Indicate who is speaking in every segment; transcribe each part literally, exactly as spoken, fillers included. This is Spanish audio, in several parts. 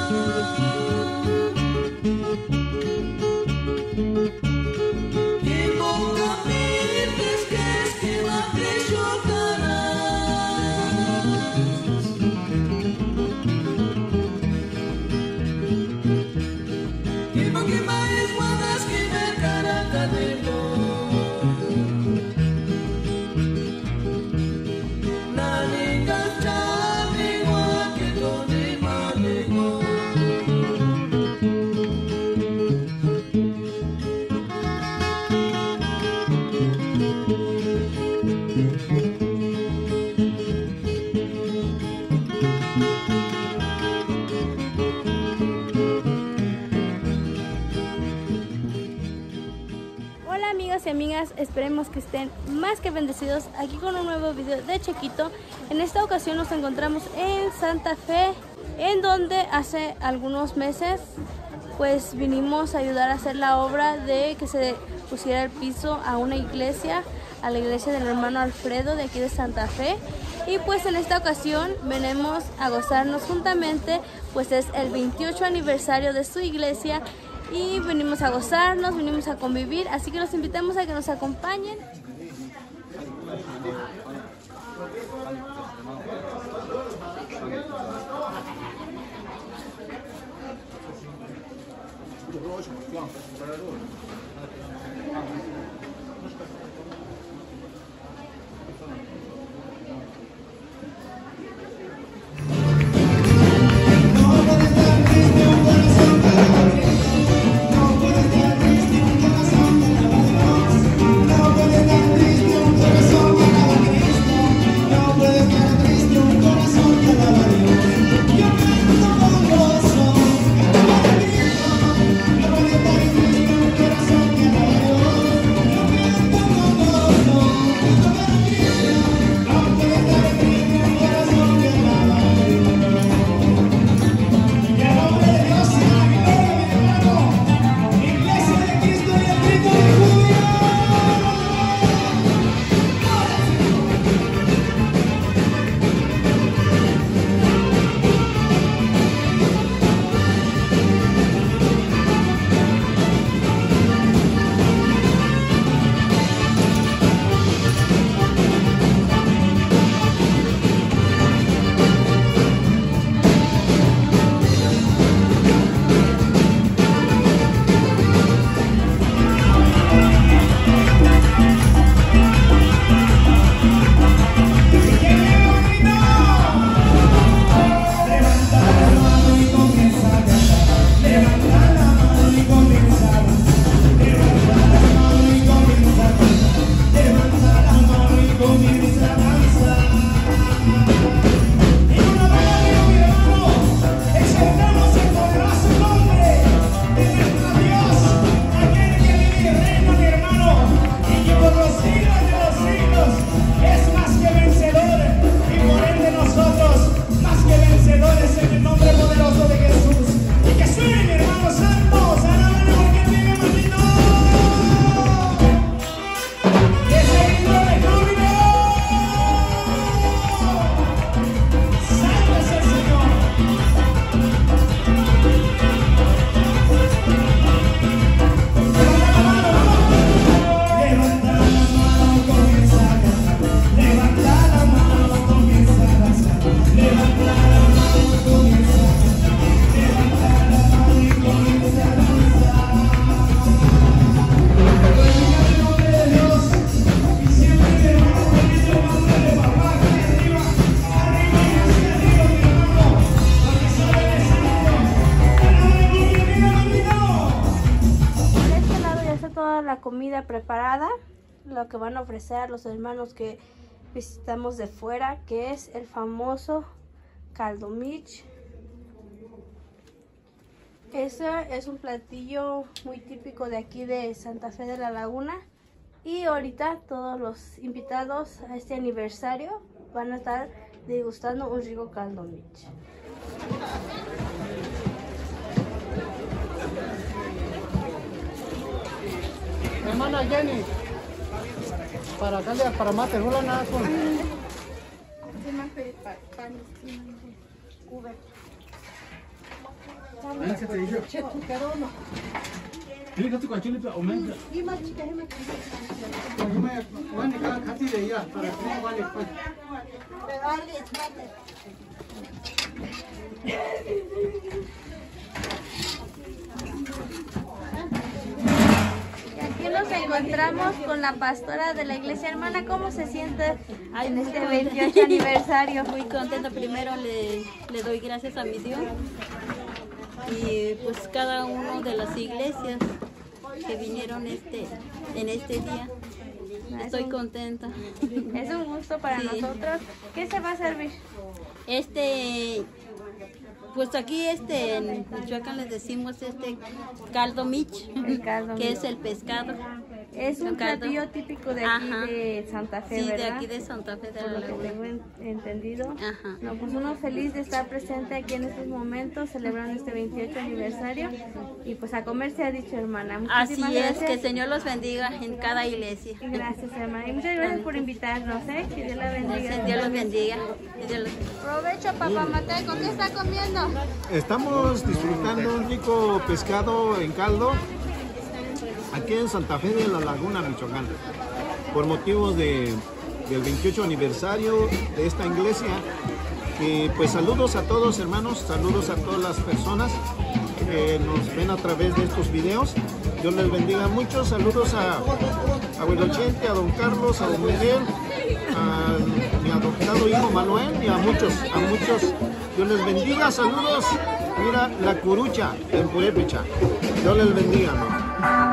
Speaker 1: Amigos y amigas, esperemos que estén más que bendecidos aquí con un nuevo video de Chequito. En esta ocasión nos encontramos en Santa Fe, en donde hace algunos meses pues vinimos a ayudar a hacer la obra de que se pusiera el piso a una iglesia, a la iglesia del hermano Alfredo de aquí de Santa Fe. Y pues en esta ocasión venimos a gozarnos juntamente, pues es el veintiocho aniversario de su iglesia. Y venimos a gozarnos, venimos a convivir, así que los invitamos a que nos acompañen. La comida preparada, lo que van a ofrecer los hermanos que visitamos de fuera, que es el famoso caldo mich. Ese es un platillo muy típico de aquí de Santa Fe de la Laguna. Y ahorita todos los invitados a este aniversario van a estar degustando un rico caldo mich.
Speaker 2: Hermana Jenny, para acá, para mate, no la nada con.
Speaker 1: Aquí nos encontramos con la pastora de la iglesia. Hermana, ¿cómo se siente en este veintiocho aniversario?
Speaker 3: Muy contenta. Primero le, le doy gracias a mi Dios y pues cada uno de las iglesias que vinieron este en este día. Estoy contenta.
Speaker 1: Es un gusto para
Speaker 3: Sí.
Speaker 1: nosotros. ¿Qué se va a servir?
Speaker 3: Este, pues aquí este en Michoacán les decimos este caldo mich,
Speaker 1: El caldo
Speaker 3: que
Speaker 1: mich.
Speaker 3: es el pescado.
Speaker 1: Es un
Speaker 3: Un caldo.
Speaker 1: platillo típico de aquí
Speaker 3: Ajá.
Speaker 1: de Santa Fe,
Speaker 3: Sí, de
Speaker 1: ¿verdad?
Speaker 3: aquí de Santa Fe de
Speaker 1: Por
Speaker 3: la
Speaker 1: lo que
Speaker 3: Laguna.
Speaker 1: tengo en- entendido.
Speaker 3: Ajá.
Speaker 1: No, pues uno feliz de estar presente aquí en estos momentos, celebrando este veintiocho aniversario. Y pues a comer se ha dicho, hermana.
Speaker 3: Así
Speaker 1: Muchísimas
Speaker 3: es,
Speaker 1: gracias.
Speaker 3: que el Señor los bendiga en cada iglesia.
Speaker 1: Gracias, hermana. Y muchas gracias por invitarnos, ¿eh? Que Dios la bendiga.
Speaker 3: Dios los bendiga. Que Dios los-
Speaker 1: Provecho, papá Mateo. ¿Qué está comiendo?
Speaker 4: Estamos disfrutando un rico pescado en caldo aquí en Santa Fe de la Laguna, Michoacán, por motivos de, del veintiocho aniversario de esta iglesia. Y pues saludos a todos, hermanos, saludos a todas las personas que nos ven a través de estos videos. Dios les bendiga mucho. Saludos a Abuelo Chente, a don Carlos, a don Miguel, a mi adoptado hijo Manuel y a muchos, a muchos. Dios les bendiga. Saludos. Mira, la curucha en Purépecha. Dios les bendiga, ¿no?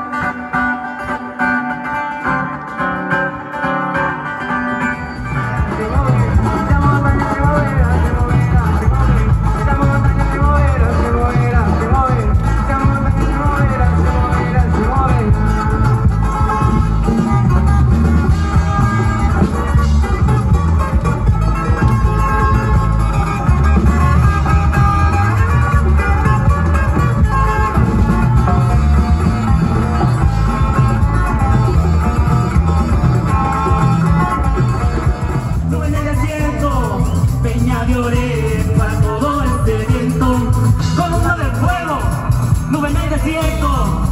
Speaker 5: Nube en el desierto, peña de orén para todo este viento, columna de fuego, nube en el desierto,